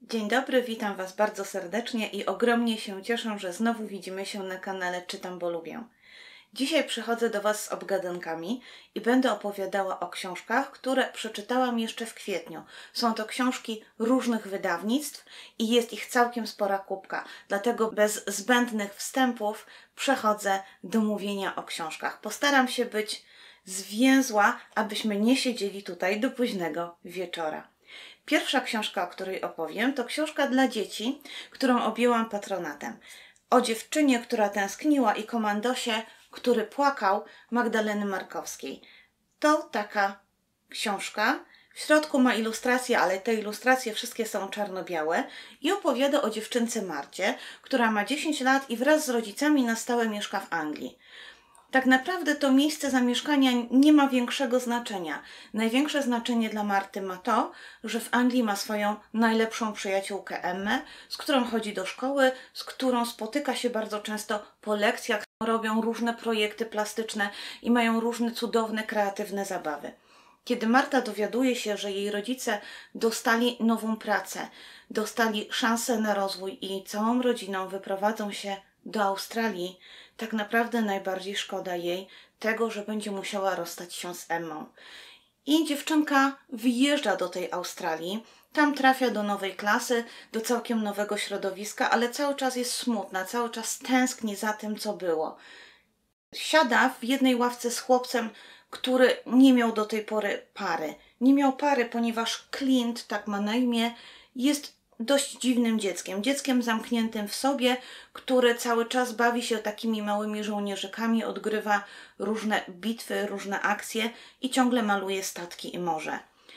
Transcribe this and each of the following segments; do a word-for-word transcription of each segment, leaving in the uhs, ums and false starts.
Dzień dobry, witam Was bardzo serdecznie i ogromnie się cieszę, że znowu widzimy się na kanale Czytam, bo lubię. Dzisiaj przychodzę do Was z obgadankami i będę opowiadała o książkach, które przeczytałam jeszcze w kwietniu. Są to książki różnych wydawnictw i jest ich całkiem spora kubka, dlatego bez zbędnych wstępów przechodzę do mówienia o książkach. Postaram się być zwięzła, abyśmy nie siedzieli tutaj do późnego wieczora. Pierwsza książka, o której opowiem, to książka dla dzieci, którą objęłam patronatem. O dziewczynie, która tęskniła i komandosie, który płakał, Magdaleny Markowskiej. To taka książka. W środku ma ilustracje, ale te ilustracje wszystkie są czarno-białe i opowiada o dziewczynce Marcie, która ma dziesięć lat i wraz z rodzicami na stałe mieszka w Anglii. Tak naprawdę to miejsce zamieszkania nie ma większego znaczenia. Największe znaczenie dla Marty ma to, że w Anglii ma swoją najlepszą przyjaciółkę Emmę, z którą chodzi do szkoły, z którą spotyka się bardzo często po lekcjach, robią różne projekty plastyczne i mają różne cudowne, kreatywne zabawy. Kiedy Marta dowiaduje się, że jej rodzice dostali nową pracę, dostali szansę na rozwój i całą rodziną wyprowadzą się do Australii, tak naprawdę najbardziej szkoda jej tego, że będzie musiała rozstać się z Emmą. I dziewczynka wyjeżdża do tej Australii, tam trafia do nowej klasy, do całkiem nowego środowiska, ale cały czas jest smutna, cały czas tęskni za tym, co było. Siada w jednej ławce z chłopcem, który nie miał do tej pory pary. Nie miał pary, ponieważ Clint, tak ma na imię, jest dość dziwnym dzieckiem. Dzieckiem zamkniętym w sobie, które cały czas bawi się takimi małymi żołnierzykami, odgrywa różne bitwy, różne akcje i ciągle maluje statki i morze.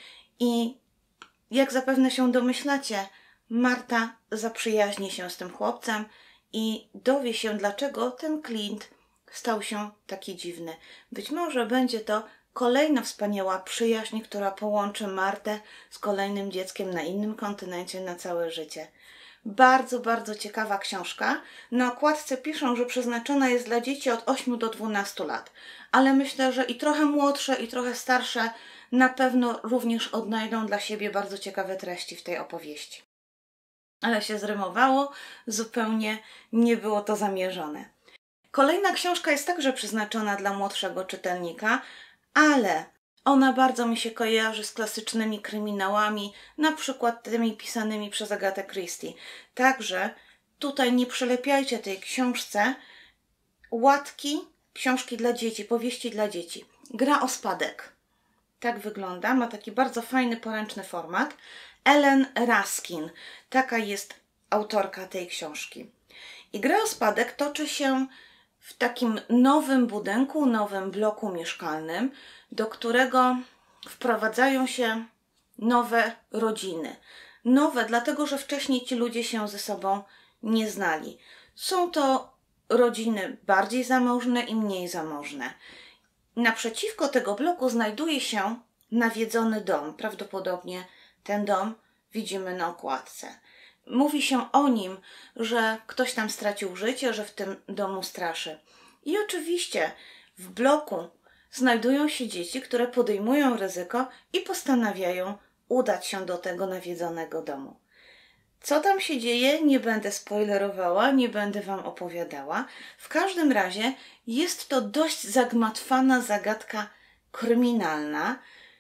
I jak zapewne się domyślacie, Marta zaprzyjaźni się z tym chłopcem i dowie się, dlaczego ten Clint stał się taki dziwny. Być może będzie to kolejna wspaniała przyjaźń, która połączy Martę z kolejnym dzieckiem na innym kontynencie na całe życie. Bardzo, bardzo ciekawa książka. Na okładce piszą, że przeznaczona jest dla dzieci od ośmiu do dwunastu lat. Ale myślę, że i trochę młodsze, i trochę starsze na pewno również odnajdą dla siebie bardzo ciekawe treści w tej opowieści. Ale się zrymowało, zupełnie nie było to zamierzone. Kolejna książka jest także przeznaczona dla młodszego czytelnika, ale ona bardzo mi się kojarzy z klasycznymi kryminałami, na przykład tymi pisanymi przez Agatę Christie. Także tutaj nie przylepiajcie tej książce łatki, książki dla dzieci, powieści dla dzieci. Gra o spadek. Tak wygląda, ma taki bardzo fajny, poręczny format. Ellen Raskin, taka jest autorka tej książki. I Gra o spadek toczy się w takim nowym budynku, nowym bloku mieszkalnym, do którego wprowadzają się nowe rodziny. Nowe, dlatego że wcześniej ci ludzie się ze sobą nie znali. Są to rodziny bardziej zamożne i mniej zamożne. Naprzeciwko tego bloku znajduje się nawiedzony dom. Prawdopodobnie ten dom widzimy na okładce. Mówi się o nim, że ktoś tam stracił życie, że w tym domu straszy. I oczywiście w bloku znajdują się dzieci, które podejmują ryzyko i postanawiają udać się do tego nawiedzonego domu. Co tam się dzieje, nie będę spoilerowała, nie będę Wam opowiadała. W każdym razie jest to dość zagmatwana zagadka kryminalna,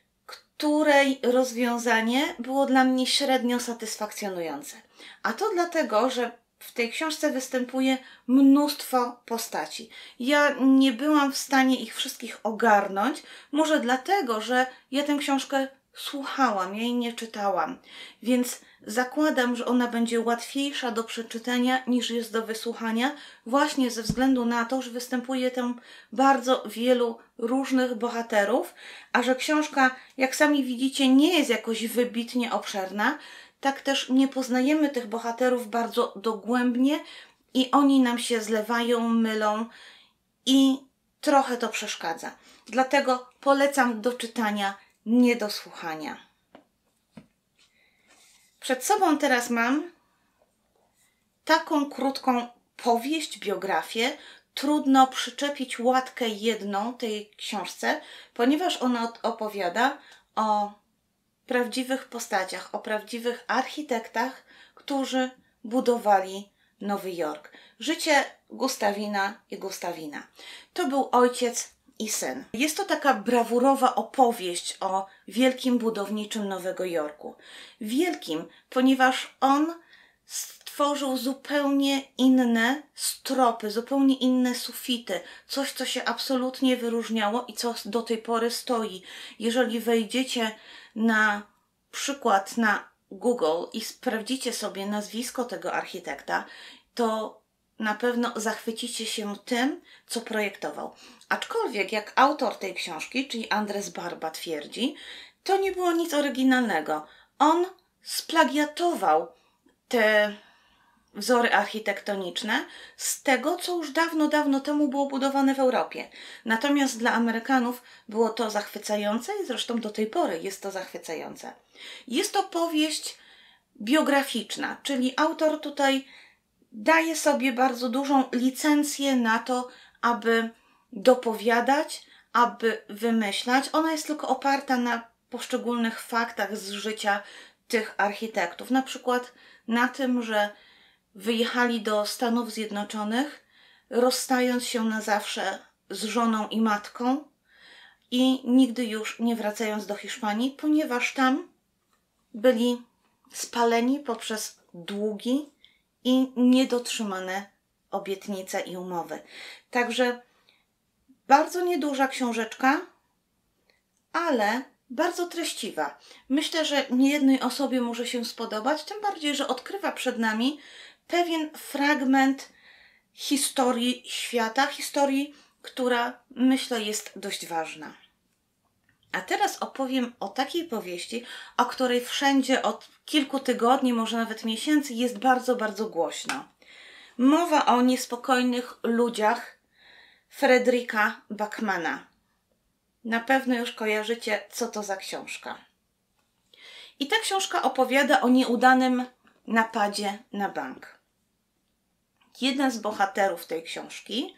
której rozwiązanie było dla mnie średnio satysfakcjonujące. A to dlatego, że w tej książce występuje mnóstwo postaci. Ja nie byłam w stanie ich wszystkich ogarnąć, może dlatego, że ja tę książkę słuchałam, ja jej nie czytałam, więc zakładam, że ona będzie łatwiejsza do przeczytania niż jest do wysłuchania, właśnie ze względu na to, że występuje tam bardzo wielu różnych bohaterów, a że książka, jak sami widzicie, nie jest jakoś wybitnie obszerna, tak też nie poznajemy tych bohaterów bardzo dogłębnie i oni nam się zlewają, mylą i trochę to przeszkadza. Dlatego polecam do czytania, nie do słuchania. Przed sobą teraz mam taką krótką powieść, biografię. Trudno przyczepić łatkę jedną tej książce, ponieważ ona opowiada o prawdziwych postaciach, o prawdziwych architektach, którzy budowali Nowy Jork. Życie Gustawina i Gustawina. To był ojciec i syn. Jest to taka brawurowa opowieść o wielkim budowniczym Nowego Jorku. Wielkim, ponieważ on stworzył zupełnie inne stropy, zupełnie inne sufity. Coś, co się absolutnie wyróżniało i co do tej pory stoi. Jeżeli wejdziecie na przykład na Google i sprawdzicie sobie nazwisko tego architekta, to na pewno zachwycicie się tym, co projektował. Aczkolwiek, jak autor tej książki, czyli Andres Barba twierdzi, to nie było nic oryginalnego. On splagiatował te wzory architektoniczne z tego, co już dawno, dawno temu było budowane w Europie. Natomiast dla Amerykanów było to zachwycające i zresztą do tej pory jest to zachwycające. Jest to powieść biograficzna, czyli autor tutaj daje sobie bardzo dużą licencję na to, aby dopowiadać, aby wymyślać. Ona jest tylko oparta na poszczególnych faktach z życia tych architektów. Na przykład na tym, że wyjechali do Stanów Zjednoczonych, rozstając się na zawsze z żoną i matką i nigdy już nie wracając do Hiszpanii, ponieważ tam byli spaleni poprzez długi i niedotrzymane obietnice i umowy. Także bardzo nieduża książeczka, ale bardzo treściwa. Myślę, że niejednej osobie może się spodobać, tym bardziej, że odkrywa przed nami pewien fragment historii świata, historii, która myślę jest dość ważna. A teraz opowiem o takiej powieści, o której wszędzie od kilku tygodni, może nawet miesięcy jest bardzo, bardzo głośno. Mowa o niespokojnych ludziach Fredrika Backmana. Na pewno już kojarzycie, co to za książka. I ta książka opowiada o nieudanym napadzie na bank. Jeden z bohaterów tej książki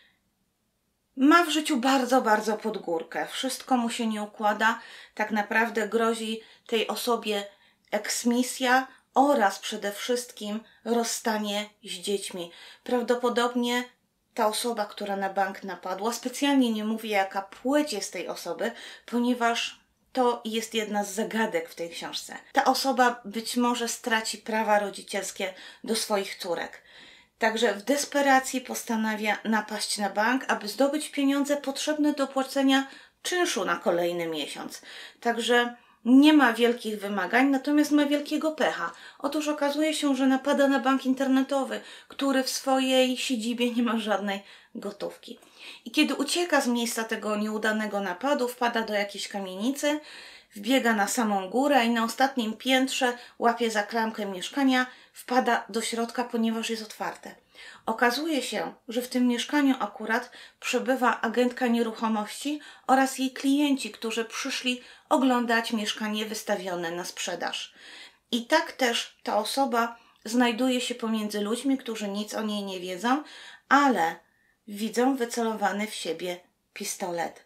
ma w życiu bardzo, bardzo pod górkę. Wszystko mu się nie układa. Tak naprawdę grozi tej osobie eksmisja oraz przede wszystkim rozstanie z dziećmi. Prawdopodobnie ta osoba, która na bank napadła, specjalnie nie mówię, jaka płeć jest tej osoby, ponieważ to jest jedna z zagadek w tej książce. Ta osoba być może straci prawa rodzicielskie do swoich córek. Także w desperacji postanawia napaść na bank, aby zdobyć pieniądze potrzebne do płacenia czynszu na kolejny miesiąc. Także nie ma wielkich wymagań, natomiast ma wielkiego pecha. Otóż okazuje się, że napada na bank internetowy, który w swojej siedzibie nie ma żadnej gotówki. I kiedy ucieka z miejsca tego nieudanego napadu, wpada do jakiejś kamienicy, wbiega na samą górę i na ostatnim piętrze łapie za klamkę mieszkania, wpada do środka, ponieważ jest otwarte. Okazuje się, że w tym mieszkaniu akurat przebywa agentka nieruchomości oraz jej klienci, którzy przyszli oglądać mieszkanie wystawione na sprzedaż. I tak też ta osoba znajduje się pomiędzy ludźmi, którzy nic o niej nie wiedzą, ale widzą wycelowany w siebie pistolet.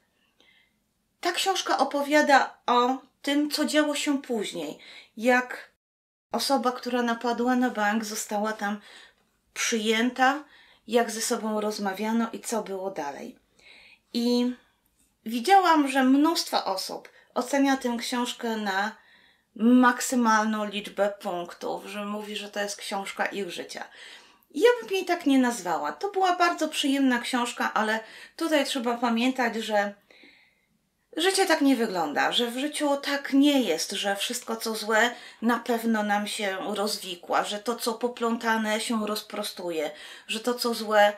Ta książka opowiada o tym, co działo się później, jak osoba, która napadła na bank, została tam przyjęta, jak ze sobą rozmawiano i co było dalej. I widziałam, że mnóstwo osób ocenia tę książkę na maksymalną liczbę punktów, że mówi, że to jest książka ich życia. Ja bym jej tak nie nazwała. To była bardzo przyjemna książka, ale tutaj trzeba pamiętać, że życie tak nie wygląda, że w życiu tak nie jest, że wszystko co złe na pewno nam się rozwikła, że to co poplątane się rozprostuje, że to co złe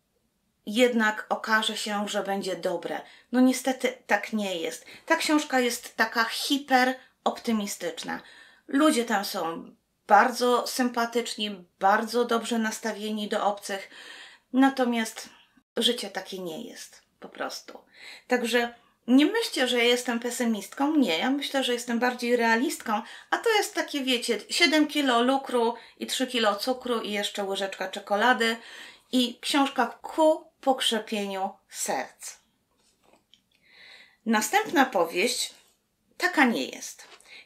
jednak okaże się, że będzie dobre. No niestety tak nie jest. Ta książka jest taka hiperoptymistyczna. Ludzie tam są bardzo sympatyczni, bardzo dobrze nastawieni do obcych, natomiast życie takie nie jest po prostu. Także nie myślcie, że ja jestem pesymistką. Nie, ja myślę, że jestem bardziej realistką, a to jest takie, wiecie, siedem kilo lukru i trzy kilo cukru i jeszcze łyżeczka czekolady i książka ku pokrzepieniu serc. Następna powieść taka nie jest.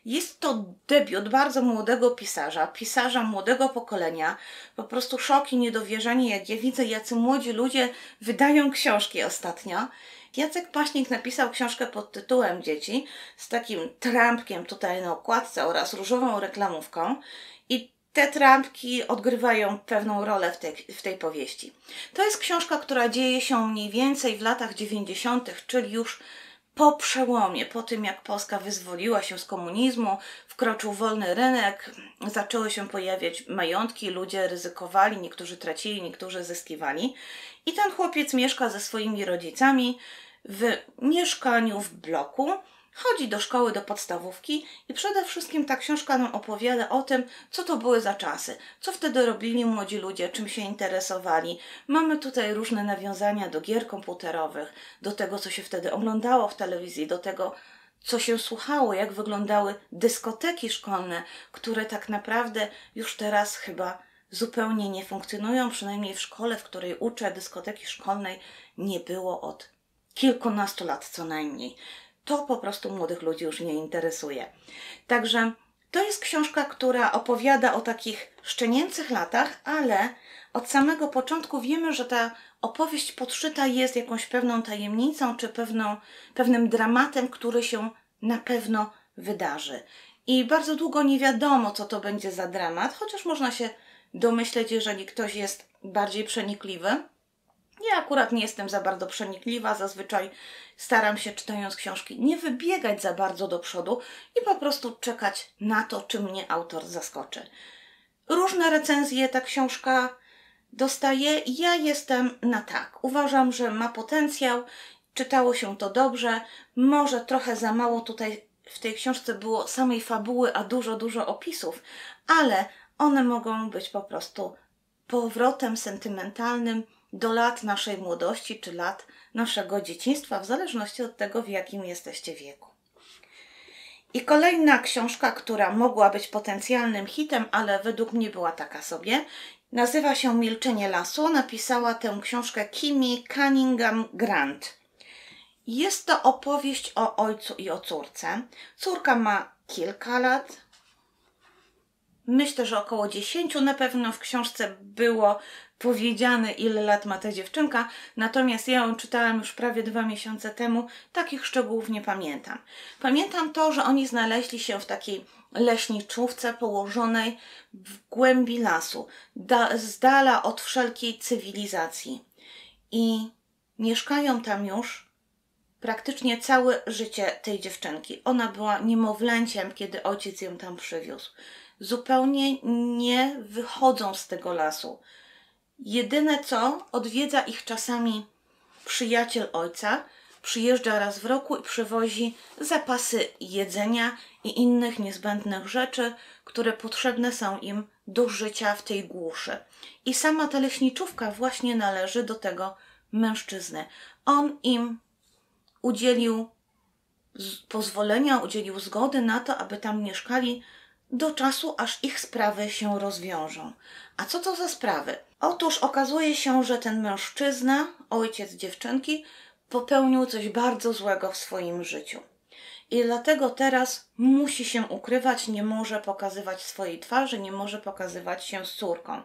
Jest to debiut bardzo młodego pisarza, pisarza młodego pokolenia. Po prostu szok i niedowierzanie, jak ja widzę, jacy młodzi ludzie wydają książki ostatnio. Jacek Paśnik napisał książkę pod tytułem Dzieci z takim trampkiem tutaj na okładce oraz różową reklamówką i te trampki odgrywają pewną rolę w tej, w tej powieści. To jest książka, która dzieje się mniej więcej w latach dziewięćdziesiątych, czyli już po przełomie, po tym jak Polska wyzwoliła się z komunizmu, wkroczył wolny rynek, zaczęły się pojawiać majątki, ludzie ryzykowali, niektórzy tracili, niektórzy zyskiwali. I ten chłopiec mieszka ze swoimi rodzicami w mieszkaniu w bloku, chodzi do szkoły, do podstawówki i przede wszystkim ta książka nam opowiada o tym, co to były za czasy, co wtedy robili młodzi ludzie, czym się interesowali. Mamy tutaj różne nawiązania do gier komputerowych, do tego, co się wtedy oglądało w telewizji, do tego, co się słuchało, jak wyglądały dyskoteki szkolne, które tak naprawdę już teraz chyba zupełnie nie funkcjonują, przynajmniej w szkole, w której uczę, dyskoteki szkolnej nie było od kilkunastu lat co najmniej. To po prostu młodych ludzi już nie interesuje. Także to jest książka, która opowiada o takich szczenięcych latach, ale od samego początku wiemy, że ta opowieść podszyta jest jakąś pewną tajemnicą, czy pewną, pewnym dramatem, który się na pewno wydarzy. I bardzo długo nie wiadomo, co to będzie za dramat, chociaż można się domyśleć, jeżeli ktoś jest bardziej przenikliwy. Ja akurat nie jestem za bardzo przenikliwa, zazwyczaj staram się, czytając książki, nie wybiegać za bardzo do przodu i po prostu czekać na to, czy mnie autor zaskoczy. Różne recenzje ta książka dostaje. Ja jestem na tak. Uważam, że ma potencjał, czytało się to dobrze, może trochę za mało tutaj w tej książce było samej fabuły, a dużo, dużo opisów, ale one mogą być po prostu powrotem sentymentalnym do lat naszej młodości, czy lat naszego dzieciństwa, w zależności od tego, w jakim jesteście wieku. I kolejna książka, która mogła być potencjalnym hitem, ale według mnie była taka sobie, nazywa się Milczenie lasu. Napisała tę książkę Kimi Cunningham Grant. Jest to opowieść o ojcu i o córce. Córka ma kilka lat, myślę, że około dziesięciu. Na pewno w książce było powiedziane, ile lat ma ta dziewczynka, natomiast ja ją czytałam już prawie dwa miesiące temu, takich szczegółów nie pamiętam. Pamiętam to, że oni znaleźli się w takiej leśniczówce położonej w głębi lasu, da, z dala od wszelkiej cywilizacji i mieszkają tam już praktycznie całe życie tej dziewczynki. Ona była niemowlęciem, kiedy ojciec ją tam przywiózł. Zupełnie nie wychodzą z tego lasu. Jedyne co, odwiedza ich czasami przyjaciel ojca, przyjeżdża raz w roku i przywozi zapasy jedzenia i innych niezbędnych rzeczy, które potrzebne są im do życia w tej głuszy. I sama ta leśniczówka właśnie należy do tego mężczyzny. On im udzielił pozwolenia, udzielił zgody na to, aby tam mieszkali do czasu, aż ich sprawy się rozwiążą. A co to za sprawy? Otóż okazuje się, że ten mężczyzna, ojciec dziewczynki, popełnił coś bardzo złego w swoim życiu. I dlatego teraz musi się ukrywać, nie może pokazywać swojej twarzy, nie może pokazywać się z córką.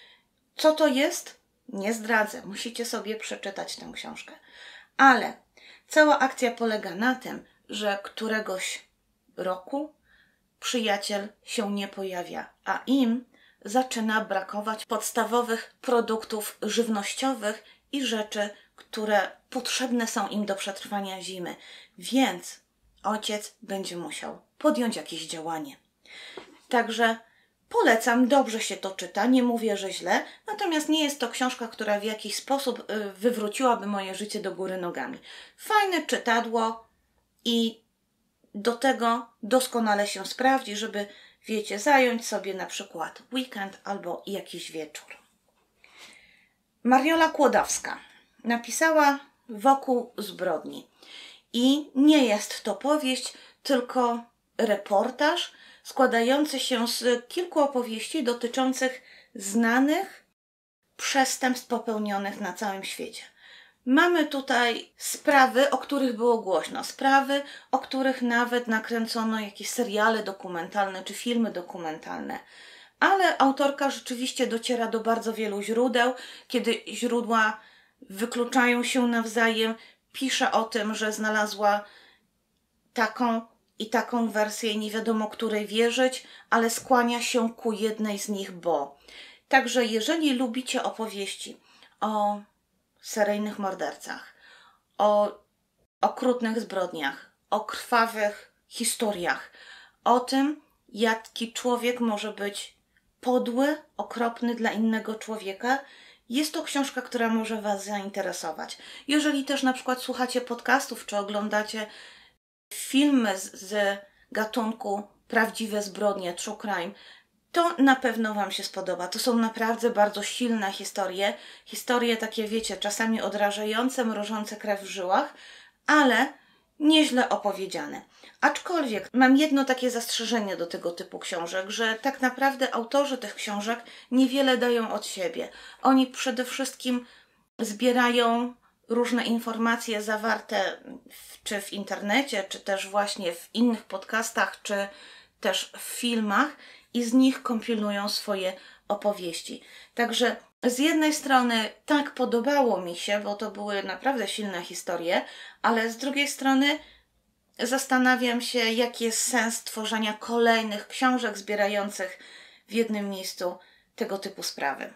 Co to jest? Nie zdradzę, musicie sobie przeczytać tę książkę. Ale cała akcja polega na tym, że któregoś roku przyjaciel się nie pojawia, a im zaczyna brakować podstawowych produktów żywnościowych i rzeczy, które potrzebne są im do przetrwania zimy. Więc ojciec będzie musiał podjąć jakieś działanie. Także polecam, dobrze się to czyta, nie mówię, że źle, natomiast nie jest to książka, która w jakiś sposób wywróciłaby moje życie do góry nogami. Fajne czytadło i do tego doskonale się sprawdzi, żeby, wiecie, zająć sobie na przykład weekend albo jakiś wieczór. Mariola Kłodowska napisała Wokół zbrodni. I nie jest to powieść, tylko reportaż składający się z kilku opowieści dotyczących znanych przestępstw popełnionych na całym świecie. Mamy tutaj sprawy, o których było głośno. Sprawy, o których nawet nakręcono jakieś seriale dokumentalne czy filmy dokumentalne. Ale autorka rzeczywiście dociera do bardzo wielu źródeł, kiedy źródła wykluczają się nawzajem, pisze o tym, że znalazła taką i taką wersję, nie wiadomo której wierzyć, ale skłania się ku jednej z nich, bo. Także jeżeli lubicie opowieści o seryjnych mordercach, o okrutnych zbrodniach, o krwawych historiach, o tym, jaki człowiek może być podły, okropny dla innego człowieka, jest to książka, która może Was zainteresować. Jeżeli też na przykład słuchacie podcastów, czy oglądacie filmy z, z gatunku prawdziwe zbrodnie, true crime, to na pewno Wam się spodoba. To są naprawdę bardzo silne historie. Historie takie, wiecie, czasami odrażające, mrożące krew w żyłach, ale nieźle opowiedziane. Aczkolwiek mam jedno takie zastrzeżenie do tego typu książek, że tak naprawdę autorzy tych książek niewiele dają od siebie. Oni przede wszystkim zbierają różne informacje zawarte w, czy w internecie, czy też właśnie w innych podcastach, czy też w filmach i z nich kompilują swoje opowieści. Także z jednej strony tak podobało mi się, bo to były naprawdę silne historie, ale z drugiej strony zastanawiam się, jaki jest sens tworzenia kolejnych książek zbierających w jednym miejscu tego typu sprawy.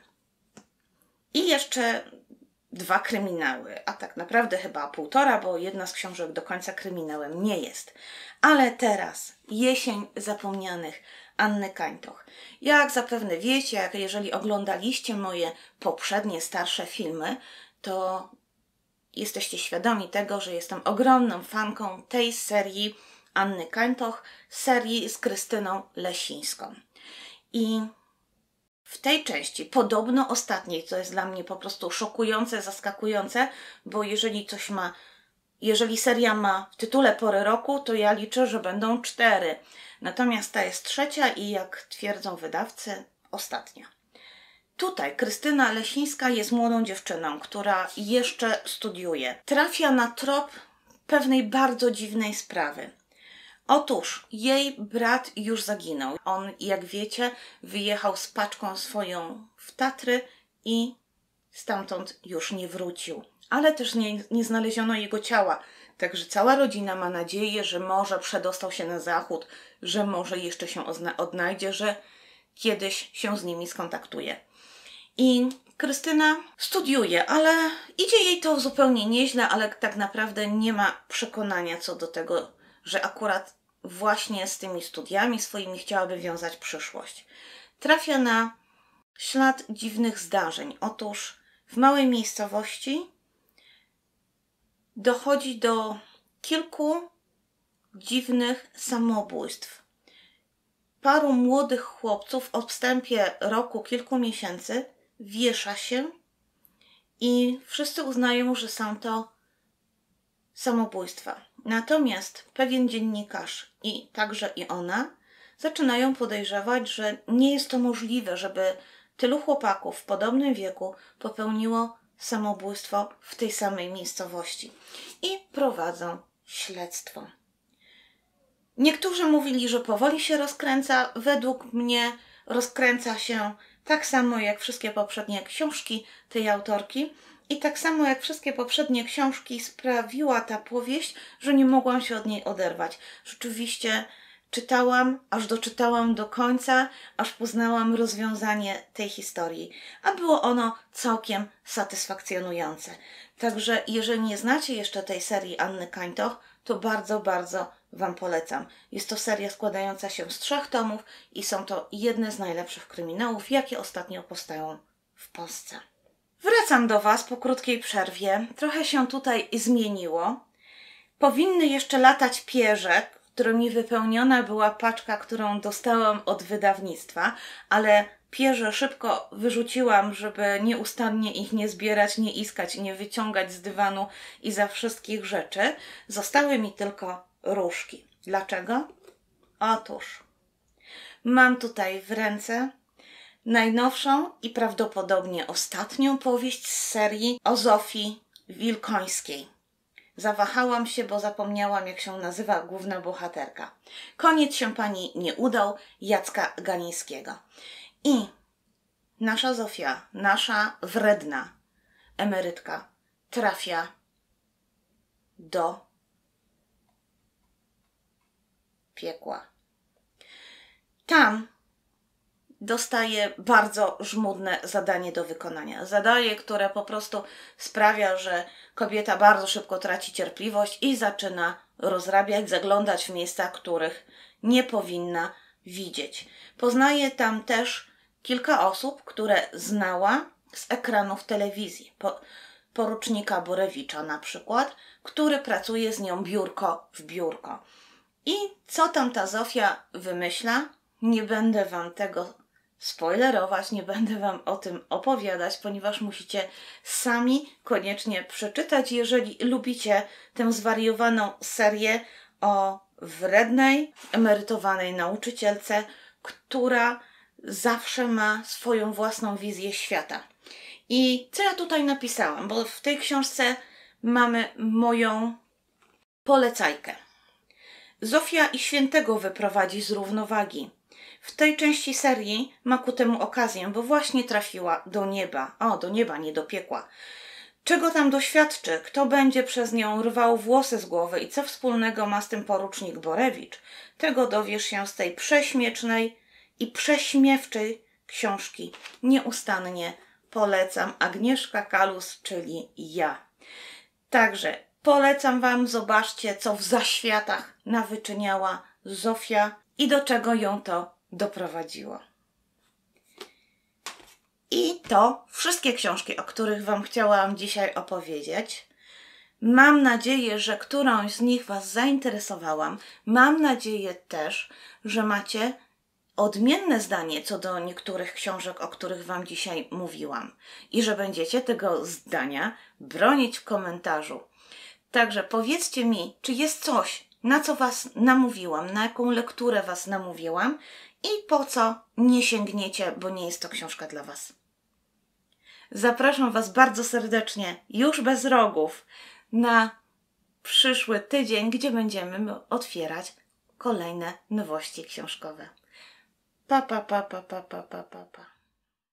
I jeszcze dwa kryminały, a tak naprawdę chyba półtora, bo jedna z książek do końca kryminałem nie jest. Ale teraz Jesień zapomnianych Anny Kańtoch. Jak zapewne wiecie, jak jeżeli oglądaliście moje poprzednie, starsze filmy, to jesteście świadomi tego, że jestem ogromną fanką tej serii Anny Kańtoch, serii z Krystyną Lesińską. I w tej części, podobno ostatniej, co jest dla mnie po prostu szokujące, zaskakujące, bo jeżeli coś ma, jeżeli seria ma w tytule Pory roku, to ja liczę, że będą cztery. Natomiast ta jest trzecia i jak twierdzą wydawcy, ostatnia. Tutaj Krystyna Lesińska jest młodą dziewczyną, która jeszcze studiuje. Trafia na trop pewnej bardzo dziwnej sprawy. Otóż jej brat już zaginął. On, jak wiecie, wyjechał z paczką swoją w Tatry i stamtąd już nie wrócił. Ale też nie, nie znaleziono jego ciała. Także cała rodzina ma nadzieję, że może przedostał się na zachód, że może jeszcze się odnajdzie, że kiedyś się z nimi skontaktuje. I Krystyna studiuje, ale idzie jej to zupełnie nieźle, ale tak naprawdę nie ma przekonania co do tego, że akurat właśnie z tymi studiami swoimi chciałaby wiązać przyszłość. Trafia na ślad dziwnych zdarzeń. Otóż w małej miejscowości dochodzi do kilku dziwnych samobójstw. Paru młodych chłopców w odstępie roku, kilku miesięcy wiesza się i wszyscy uznają, że są to samobójstwa. Natomiast pewien dziennikarz i także i ona zaczynają podejrzewać, że nie jest to możliwe, żeby tylu chłopaków w podobnym wieku popełniło samobójstwo w tej samej miejscowości. I prowadzą śledztwo. Niektórzy mówili, że powoli się rozkręca. Według mnie rozkręca się tak samo jak wszystkie poprzednie książki tej autorki i tak samo jak wszystkie poprzednie książki sprawiła ta powieść, że nie mogłam się od niej oderwać. Rzeczywiście czytałam, aż doczytałam do końca, aż poznałam rozwiązanie tej historii, a było ono całkiem satysfakcjonujące. Także jeżeli nie znacie jeszcze tej serii Anny Kańtoch, to bardzo, bardzo Wam polecam. Jest to seria składająca się z trzech tomów i są to jedne z najlepszych kryminałów, jakie ostatnio powstają w Polsce. Wracam do Was po krótkiej przerwie. Trochę się tutaj zmieniło. Powinny jeszcze latać pierze, którymi wypełniona była paczka, którą dostałam od wydawnictwa, ale pierze szybko wyrzuciłam, żeby nieustannie ich nie zbierać, nie iskać, nie wyciągać z dywanu i za wszystkich rzeczy. Zostały mi tylko różki. Dlaczego? Otóż mam tutaj w ręce najnowszą i prawdopodobnie ostatnią powieść z serii o Zofii Wilkońskiej. Zawahałam się, bo zapomniałam, jak się nazywa główna bohaterka. Koniec się pani nie udał, Jacka Ganińskiego. I nasza Zofia, nasza wredna emerytka trafia do piekła. Tam dostaje bardzo żmudne zadanie do wykonania. Zadanie, które po prostu sprawia, że kobieta bardzo szybko traci cierpliwość i zaczyna rozrabiać, zaglądać w miejsca, których nie powinna widzieć. Poznaje tam też kilka osób, które znała z ekranów telewizji. Po, porucznika Borewicza na przykład, który pracuje z nią biurko w biurko. I co tam ta Zofia wymyśla? Nie będę wam tego spoilerować, nie będę wam o tym opowiadać, ponieważ musicie sami koniecznie przeczytać, jeżeli lubicie tę zwariowaną serię o wrednej, emerytowanej nauczycielce, która zawsze ma swoją własną wizję świata. I co ja tutaj napisałam? Bo w tej książce mamy moją polecajkę. Zofia i świętego wyprowadzi z równowagi. W tej części serii ma ku temu okazję, bo właśnie trafiła do nieba. O, do nieba, nie do piekła. Czego tam doświadczy? Kto będzie przez nią rwał włosy z głowy i co wspólnego ma z tym porucznik Borewicz? Tego dowiesz się z tej prześmiesznej i prześmiewczej książki. Nieustannie polecam. Agnieszka Kalus, czyli ja. Także polecam wam, zobaczcie, co w zaświatach nawyczyniała Zofia i do czego ją to doprowadziło. I to wszystkie książki, o których wam chciałam dzisiaj opowiedzieć. Mam nadzieję, że którąś z nich was zainteresowałam. Mam nadzieję też, że macie odmienne zdanie co do niektórych książek, o których wam dzisiaj mówiłam. I że będziecie tego zdania bronić w komentarzu. Także powiedzcie mi, czy jest coś, na co was namówiłam, na jaką lekturę was namówiłam i po co nie sięgniecie, bo nie jest to książka dla was. Zapraszam was bardzo serdecznie, już bez rogów, na przyszły tydzień, gdzie będziemy otwierać kolejne nowości książkowe. Pa, pa, pa, pa, pa, pa, pa, pa.